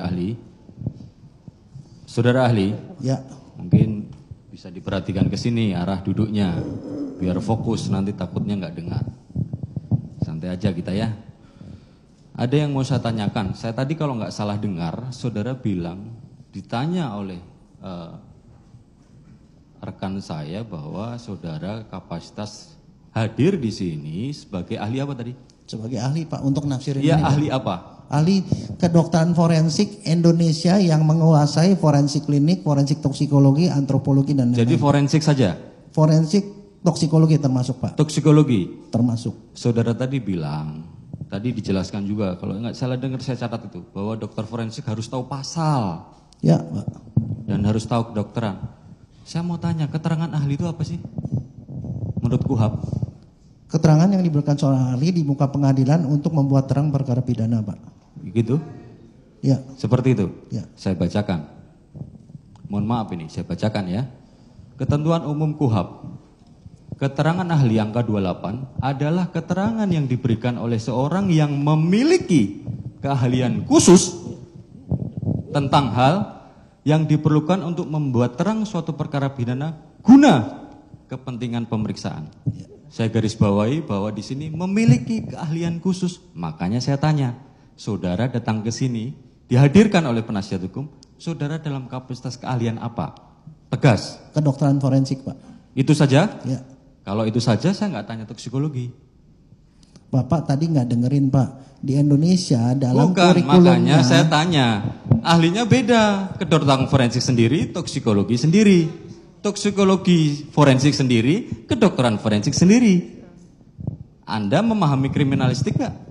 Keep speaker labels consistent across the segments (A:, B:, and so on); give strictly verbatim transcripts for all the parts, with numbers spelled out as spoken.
A: Ahli, saudara ahli,
B: ya,
A: mungkin bisa diperhatikan ke sini arah duduknya, biar fokus, nanti takutnya nggak dengar. Santai aja kita ya. Ada yang mau saya tanyakan. Saya tadi kalau nggak salah dengar, saudara bilang ditanya oleh uh, rekan saya bahwa saudara kapasitas hadir di sini sebagai ahli apa tadi?
B: sebagai ahli Pak untuk nafsirin
A: Iya,
B: ini.
A: ahli
B: Pak.
A: apa?
B: Ahli kedokteran forensik Indonesia yang menguasai forensik klinik, forensik toksikologi, antropologi dan lain-lain.
A: Jadi forensik saja?
B: Forensik toksikologi termasuk Pak.
A: Toksikologi?
B: Termasuk.
A: Saudara tadi bilang, tadi dijelaskan juga, kalau nggak salah dengar saya catat itu, bahwa dokter forensik harus tahu pasal.
B: Ya Pak.
A: Dan harus tahu kedokteran. Saya mau tanya, keterangan ahli itu apa sih? Menurut Kuhap?
B: Keterangan yang diberikan seorang ahli di muka pengadilan untuk membuat terang perkara pidana Pak.
A: Gitu?
B: Ya.
A: Seperti itu?
B: Ya.
A: Saya bacakan. Mohon maaf ini, saya bacakan ya. Ketentuan umum Kuhap. Keterangan ahli angka dua puluh delapan adalah keterangan yang diberikan oleh seorang yang memiliki keahlian khusus tentang hal yang diperlukan untuk membuat terang suatu perkara pidana guna kepentingan pemeriksaan.
B: Ya.
A: Saya garis bawahi bahwa di sini memiliki keahlian khusus. Makanya saya tanya, saudara datang ke sini dihadirkan oleh penasihat hukum, saudara dalam kapasitas keahlian apa? Tegas.
B: Kedokteran forensik Pak.
A: Itu saja?
B: Ya.
A: Kalau itu saja saya nggak tanya toksikologi.
B: Bapak tadi nggak dengerin Pak. Di Indonesia dalam
A: Bukan,
B: kurikulumnya.
A: makanya saya tanya. Ahlinya beda. Kedokteran forensik sendiri, toksikologi sendiri. Toksikologi forensik sendiri, kedokteran forensik sendiri. Anda memahami kriminalistik nggak?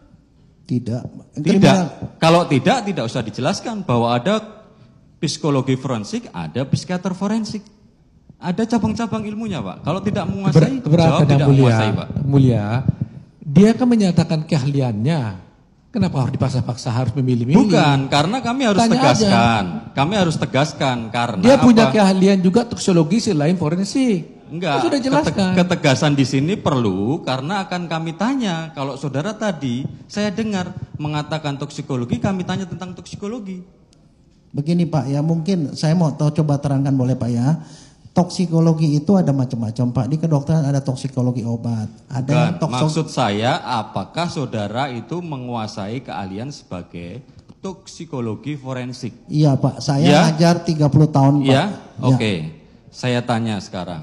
B: Tidak.
A: Tidak.
B: Kriminal.
A: Kalau tidak, tidak usah dijelaskan bahwa ada psikologi forensik, ada psikiater forensik. Ada cabang-cabang ilmunya, Pak. Kalau tidak menguasai,
C: Keber,
A: jawab
C: yang
A: tidak
C: mulia,
A: menguasai, Pak.
C: Mulia, dia kan menyatakan keahliannya. Kenapa harus dipaksa-paksa harus memilih-milih?
A: Bukan, karena kami harus
C: Tanya
A: tegaskan.
C: aja.
A: Kami harus tegaskan karena
C: Dia punya
A: apa?
C: keahlian juga toksikologi selain forensik.
A: Enggak,
C: Sudah jelaskan.
A: kete- ketegasan di sini perlu karena akan kami tanya. Kalau saudara tadi saya dengar mengatakan toksikologi, kami tanya tentang toksikologi.
B: Begini Pak ya, mungkin saya mau tahu, coba terangkan boleh Pak ya. Toksikologi itu ada macam-macam Pak. Di kedokteran ada toksikologi obat. Ada
A: Bukan,
B: yang tokso-
A: maksud saya apakah saudara itu menguasai keahlian sebagai toksikologi forensik?
B: Iya Pak, saya
A: Ya?
B: ngajar tiga puluh tahun Pak.
A: Iya? Oke. Saya tanya sekarang.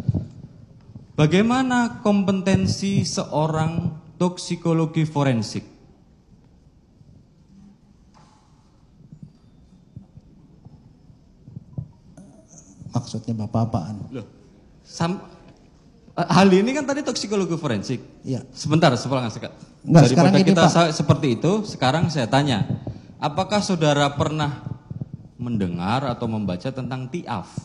A: Bagaimana kompetensi seorang toksikologi forensik?
B: Maksudnya Bapak apaan?
A: Loh, sam, hal ini kan tadi toksikologi forensik.
B: Iya.
A: Sebentar, sebentar sekat.
B: Enggak,
A: Daripada
B: sekarang gini,
A: kita
B: Pak.
A: sa- seperti itu, sekarang saya tanya, apakah saudara pernah mendengar atau membaca tentang T I A F?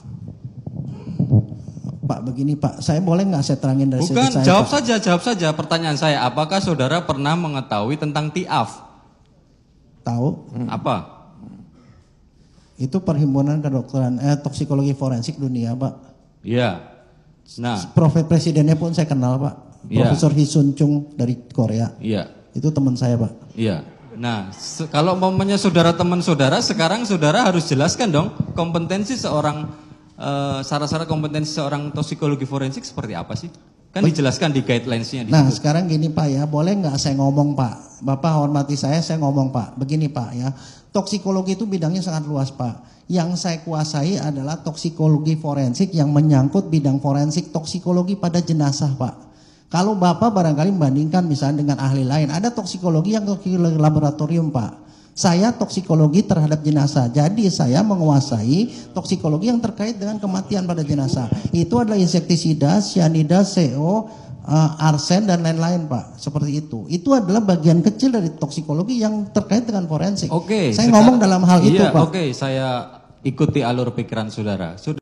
B: Pak begini Pak, saya boleh nggak saya terangin dari sudut
A: Bukan,
B: saya
A: jawab
B: Pak?
A: saja, jawab saja pertanyaan saya. Apakah saudara pernah mengetahui tentang T I A F?
B: Tahu?
A: Apa?
B: Itu perhimpunan kedokteran eh toksikologi forensik dunia Pak.
A: Iya. Nah,
B: Profesor presidennya pun saya kenal Pak.
A: Iya.
B: Profesor Hee Sun Chung dari Korea.
A: iya.
B: Itu teman saya Pak.
A: Iya. Nah, se- kalau momennya saudara teman saudara, sekarang saudara harus jelaskan dong kompetensi seorang eh, syarat-syarat kompetensi seorang toksikologi forensik seperti apa sih? Kan dijelaskan di guidelines-nya di
B: Nah
A: situ.
B: sekarang gini Pak ya, boleh nggak saya ngomong Pak? Bapak hormati saya, saya ngomong Pak. Begini Pak ya, toksikologi itu bidangnya sangat luas Pak. Yang saya kuasai adalah toksikologi forensik yang menyangkut bidang forensik toksikologi pada jenazah Pak. Kalau Bapak barangkali membandingkan misalnya dengan ahli lain, ada toksikologi yang toksikologi laboratorium Pak. Saya toksikologi terhadap jenazah, jadi saya menguasai toksikologi yang terkait dengan kematian pada jenazah. Itu adalah insektisida, cyanida, C O, uh, arsen dan lain-lain Pak. Seperti itu. Itu adalah bagian kecil dari toksikologi yang terkait dengan forensik.
A: Oke.
B: Saya
A: sekarang-
B: ngomong dalam hal itu
A: iya,
B: Pak.
A: Oke, saya ikuti alur pikiran saudara. Saudara